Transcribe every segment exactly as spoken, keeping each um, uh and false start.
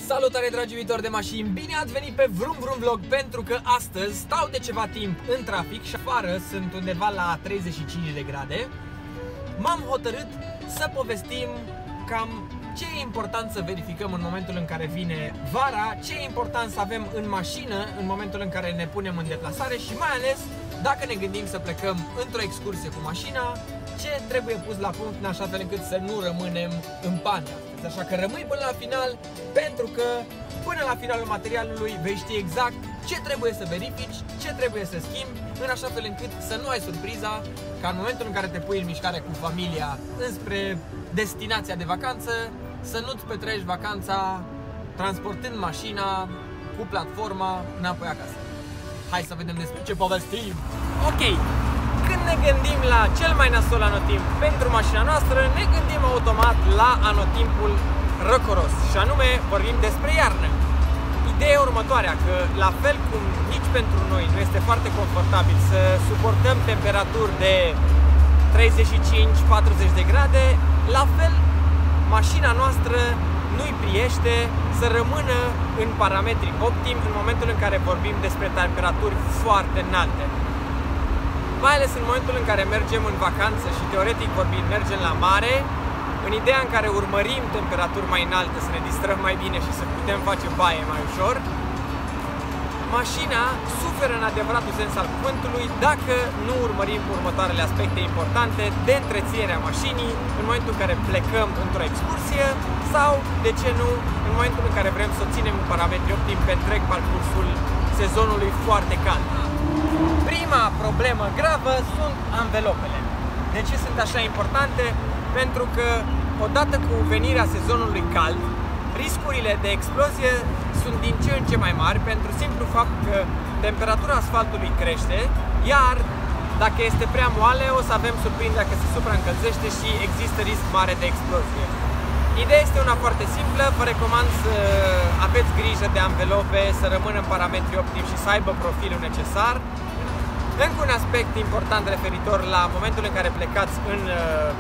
Salutare dragi iubitori de mașini, bine ați venit pe Vroom Vroom Vlog, pentru că astăzi stau de ceva timp în trafic și afară sunt undeva la treizeci și cinci de grade. M-am hotărât să povestim cam ce e important să verificăm în momentul în care vine vara, ce e important să avem în mașină în momentul în care ne punem în deplasare și mai ales dacă ne gândim să plecăm într-o excursie cu mașina, ce trebuie pus la punct în așa fel încât să nu rămânem în pană. Așa că rămâi până la final, pentru că până la finalul materialului vei ști exact ce trebuie să verifici, ce trebuie să schimbi, în așa fel încât să nu ai surpriza ca în momentul în care te pui în mișcare cu familia înspre destinația de vacanță, să nu-ți petreci vacanța transportând mașina cu platforma înapoi acasă. Hai să vedem despre ce povestim! Ok! Când ne gândim la cel mai nasol anotimp pentru mașina noastră, ne gândim automat la anotimpul răcoros și anume vorbim despre iarnă. Ideea următoarea, că la fel cum nici pentru noi nu este foarte confortabil să suportăm temperaturi de treizeci și cinci patruzeci de grade, la fel mașina noastră nu-i priește să rămână în parametri optimi în momentul în care vorbim despre temperaturi foarte înalte. Mai ales în momentul în care mergem în vacanță și teoretic vorbind mergem la mare, în ideea în care urmărim temperaturi mai înalte, să ne distrăm mai bine și să putem face baie mai ușor, mașina suferă în adevăratul sens al cuvântului dacă nu urmărim următoarele aspecte importante de întreținere a mașinii în momentul în care plecăm într-o excursie sau, de ce nu, în momentul în care vrem să o ținem în parametri optimi pe întreg parcursul sezonului foarte cald. Prima problemă gravă sunt anvelopele. De ce sunt așa importante? Pentru că odată cu venirea sezonului cald, riscurile de explozie sunt din ce în ce mai mari pentru simplu fapt că temperatura asfaltului crește, iar dacă este prea moale o să avem surprinderea că se supraîncălzește și există risc mare de explozie. Ideea este una foarte simplă, vă recomand să aveți grijă de anvelope, să rămână în parametri optimi și să aibă profilul necesar. Încă un aspect important referitor la momentul în care plecați în uh,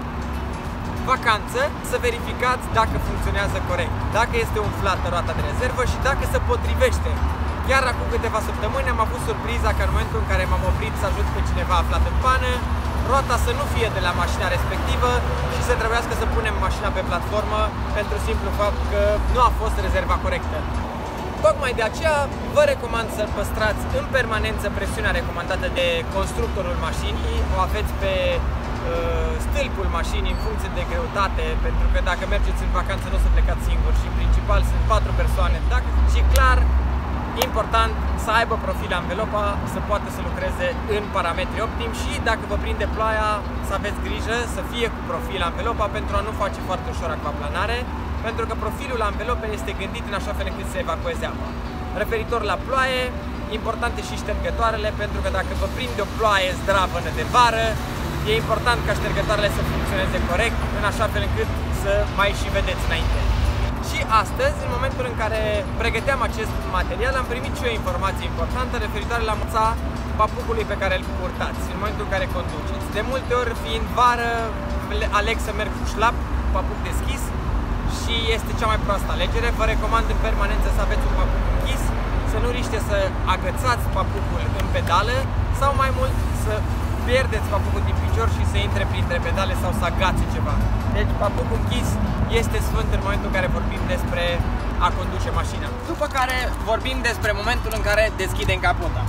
vacanță, să verificați dacă funcționează corect, dacă este umflată roata de rezervă și dacă se potrivește. Chiar acum câteva săptămâni am avut surpriza că în momentul în care m-am oprit să ajut pe cineva aflat în pană, roata să nu fie de la mașina respectivă și să trebuiască să punem mașina pe platformă pentru simplu fapt că nu a fost rezerva corectă. Tocmai de aceea vă recomand să păstrați în permanență presiunea recomandată de constructorul mașinii, o aveți pe uh, stâlpul mașinii în funcție de greutate, pentru că dacă mergeți în vacanță nu o să plecați singuri și în principal sunt patru persoane, dacă, și clar, important să aibă profil anvelopa, să poată să lucreze în parametri optimi și dacă vă prinde ploaia să aveți grijă să fie cu profil anvelopa pentru a nu face foarte ușor acvaplanare, pentru că profilul anvelopei este gândit în așa fel încât să evacueze apa. Referitor la ploaie, importante și ștergătoarele, pentru că dacă vă prinde o ploaie zdravănă de vară, e important ca ștergătoarele să funcționeze corect, în așa fel încât să mai și vedeți înainte. Și astăzi, în momentul în care pregăteam acest material, am primit și o informație importantă referitoare la măța papucului pe care îl purtați în momentul în care conduceți. De multe ori, fiind vară, aleg să merg cu șlap, papuc deschis și este cea mai proastă alegere. Vă recomand în permanență să aveți un papuc închis, să nu riște să agățați papucul în pedală sau mai mult să pierdeți papucul din picior și să intre printre pedale sau să agațe ceva. Deci papucul închis este sfânt în momentul în care vorbim despre a conduce mașina. După care vorbim despre momentul în care deschidem capota.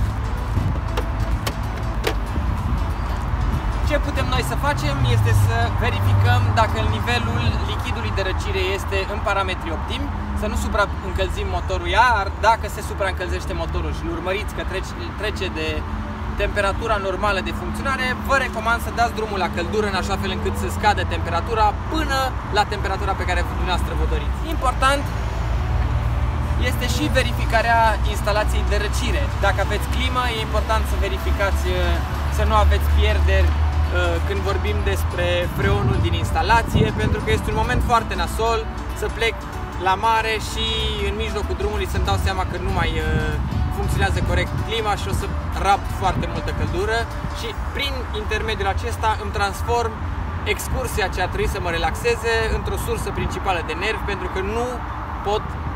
Ce putem noi să facem este să verificăm dacă nivelul lichidului de răcire este în parametri optimi, să nu supraîncălzim motorul, iar dacă se supraîncălzește motorul și îl urmăriți că trece, trece de temperatura normală de funcționare, vă recomand să dați drumul la căldură în așa fel încât să scadă temperatura până la temperatura pe care dumneavoastră vă doriți. Important este și verificarea instalației de răcire. Dacă aveți climă, e important să verificați să nu aveți pierderi când vorbim despre freonul din instalație, pentru că este un moment foarte nasol să plec la mare și în mijlocul drumului să-mi dau seama că nu mai funcționează corect clima și o să rapt foarte multă căldură și prin intermediul acesta îmi transform excursia ce a trebuit să mă relaxeze într-o sursă principală de nervi, pentru că nu pot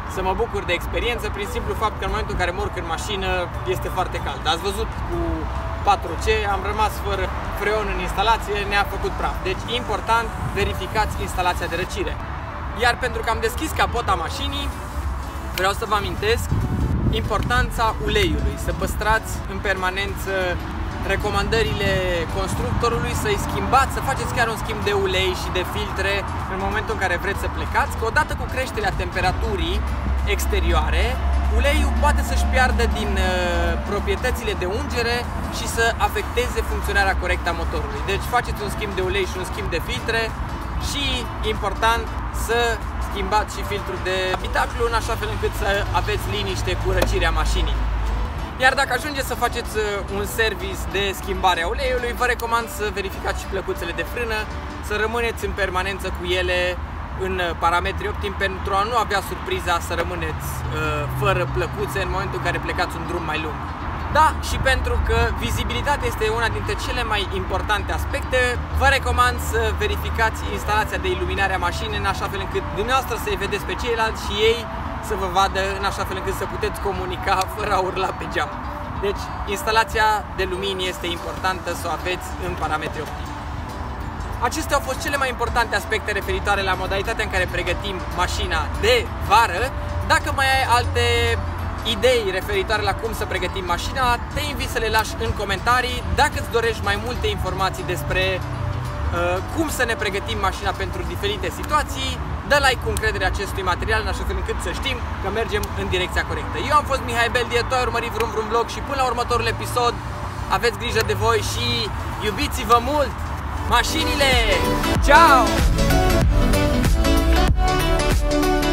să mă bucur de experiență prin simplu fapt că în momentul în care mă urc în mașină este foarte cald. Ați văzut cu patru C, am rămas fără freon în instalație, ne-a făcut praf. Deci important, verificați instalația de răcire. Iar pentru că am deschis capota mașinii, vreau să vă amintesc importanța uleiului, să păstrați în permanență recomandările constructorului, să-i schimbați, să faceți chiar un schimb de ulei și de filtre în momentul în care vreți să plecați, că odată cu creșterea temperaturii exterioare, uleiul poate să-și piardă din uh, proprietățile de ungere și să afecteze funcționarea corectă a motorului. Deci faceți un schimb de ulei și un schimb de filtre și, important, să schimbați și filtrul de habitaclu în așa fel încât să aveți liniște cu răcirea mașinii. Iar dacă ajungeți să faceți un service de schimbare a uleiului, vă recomand să verificați și plăcuțele de frână, să rămâneți în permanență cu ele în parametri optimi pentru a nu avea surpriza să rămâneți uh, fără plăcuțe în momentul în care plecați un drum mai lung. Da, și pentru că vizibilitatea este una dintre cele mai importante aspecte, vă recomand să verificați instalația de iluminare a mașinii în așa fel încât dumneavoastră să-i vedeți pe ceilalți și ei să vă vadă în așa fel încât să puteți comunica fără a urla pe geam. Deci, instalația de lumini este importantă să o aveți în parametri optimi. Acestea au fost cele mai importante aspecte referitoare la modalitatea în care pregătim mașina de vară. Dacă mai ai alte idei referitoare la cum să pregătim mașina, te invit să le lași în comentarii. Dacă îți dorești mai multe informații despre uh, cum să ne pregătim mașina pentru diferite situații, dă like cu încredere acestui material în așa fel încât să știm că mergem în direcția corectă. Eu am fost Mihai Beldie, tu ai urmărit Vrum Vrum Vlog și până la următorul episod aveți grijă de voi și iubiți-vă mult mașinile! Ciao!